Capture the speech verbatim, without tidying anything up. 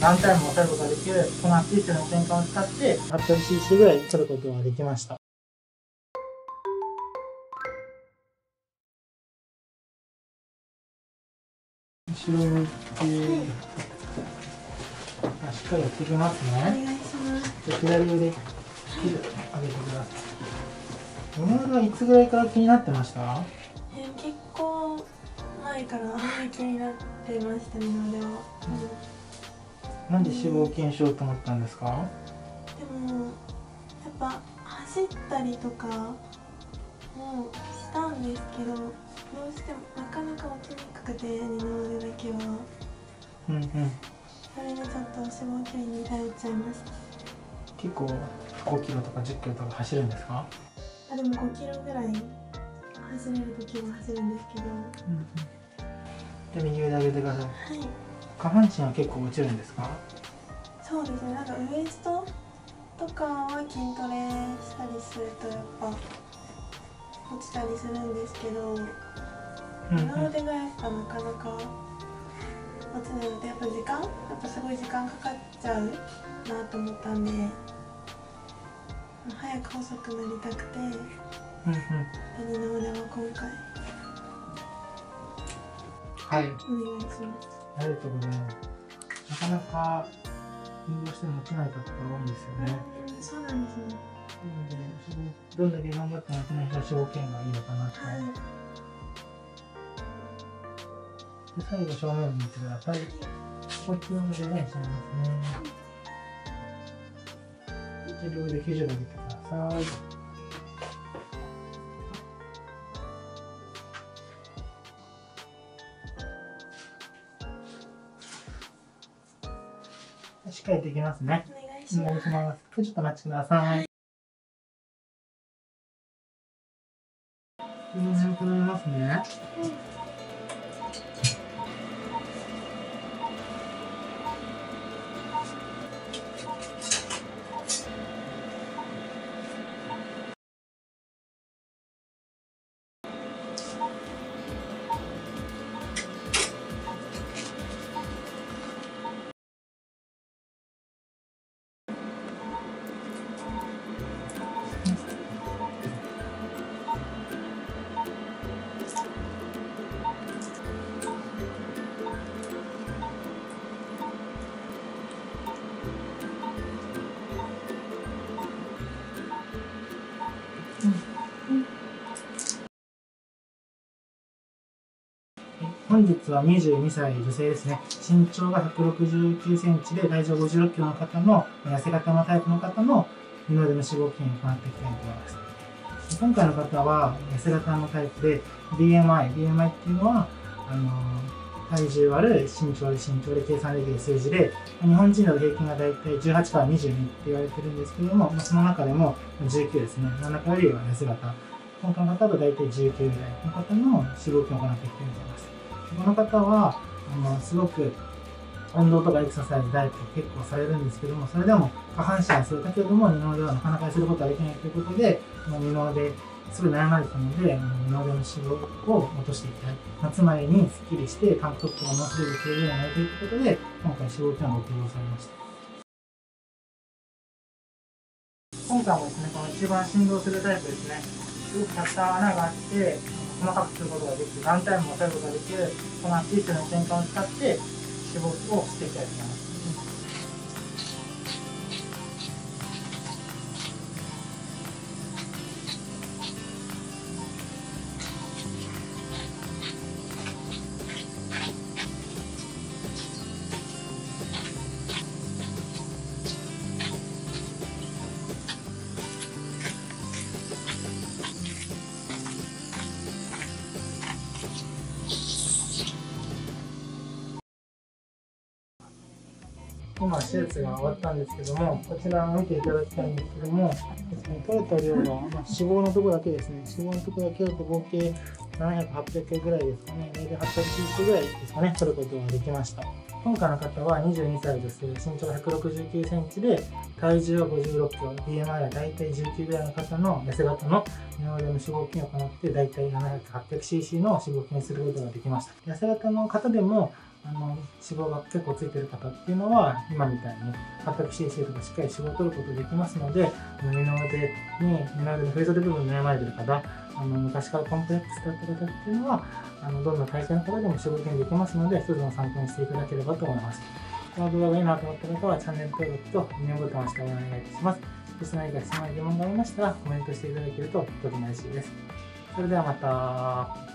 何回も抑えることができるこのアシストの転換を使って はっぴゃくシーシー ぐらい取ることができました。後ろ向いて、あ、しっかりやっていきますね。 お願いします。 じゃ左腕、上げてください。二の腕はいつぐらいから気になってました？ え結構前から気になってました、二の腕は。 うん、なんで脂肪筋しようと思ったんですか？ でもやっぱ走ったりとかもしたんですけど、どうしてもなかなか起きにくくて、二の腕だけは。 うんうん。 それでちょっと脂肪筋に頼っちゃいました。 結構ごキロとかじゅっキロとか走るんですか？ あ、でもごキロぐらい走れる時は走るんですけど。 うんうん、で右腕上げてください。はい。下半身は結構落ちるんですか？そうですね。 なんかウエストとかは筋トレしたりするとやっぱ落ちたりするんですけど、二の腕がやっぱなかなか落ちないので、やっぱ時間やっぱすごい時間かかっちゃうなと思ったんで、早く細くなりたくて、うんうん、二の腕は今回はいお願いします。 ありがとうございます。なかなか運動しても落ちない方が多いんですよね。 うん、そうなんですね。 なのでどんだけ頑張っても落ちない人は脂肪筋がいいのかなと。はい、で最後正面を向いてください。呼吸の腕ね、しますね。で両腕きゅうじゅう上げてください。しっかりできますね。 お願いします。 お願いします。ちょっとお待ちください。眠くなりますね。うん、本日はにじゅうにさい女性ですね。身長がひゃくろくじゅうきゅうセンチで体重ごじゅうろっキロの方の痩せ型のタイプの方の二の腕の脂肪筋を行っていきたいと思います。今回の方は痩せ型のタイプで ビーエムアイ、ビーエムアイ っていうのはあの体重割る身長で身長で計算できる数字で、日本人の平均がだいたいじゅうはちからにじゅうにって言われてるんですけども、その中でもじゅうきゅうですね。真ん中よりは痩せ型。今回の方とだいたいじゅうきゅうぐらいの方の脂肪筋を行っていきたいと思います。この方はあのすごく運動とかエクササイズ、ダイエット結構されるんですけども、それでも下半身はするだけども二の腕はなかなかすることができないということで、二の腕すごい悩まれてたので、二の腕の脂肪を落としていきたい。夏前にスッキリしてタンクトップがもうすぐ着れるようになるということで、今回脂肪筋をご提供されました。今回もですね、この一番振動するタイプですね、すごくたくさん穴があって、細かくすることができる、何回も抑えることができる、このアシストの転換を使って脂肪をしていきたいと思います。今手術が終わったんですけども、こちらを見ていただきたいんですけども、取れた量が、まあ、脂肪のところだけですね、脂肪のところだけだと合計ななひゃく、はっぴゃくぐらいですかね、大体 はっぴゃくシーシー ぐらいですかね、取ることができました。今回の方はにじゅうにさい女性、身長がひゃくろくじゅうきゅうセンチで、体重はごじゅうろっキロ、ビーエムアイ は大体じゅうきゅうぐらいの方の痩せ型の二の腕の脂肪筋を行って、大体ななひゃく、はっぴゃくシーシー の脂肪筋にすることができました。痩せ型の方でもあの脂肪が結構ついてる方っていうのは、今みたいにタンパク質とかしっかり脂肪を取ることができますので、二の腕に二の腕のフレーゾル部分に悩まれてる方、あの昔からコンプレックスだった方っていうのは、あのどんな体型の方でも脂肪減できますので、一つの参考にしていただければと思います。この動画がいいなと思った方は、チャンネル登録といいねボタンを押してお願いいたします。そして何か質問や疑問がありましたら、コメントしていただけるととても嬉しいです。それではまた。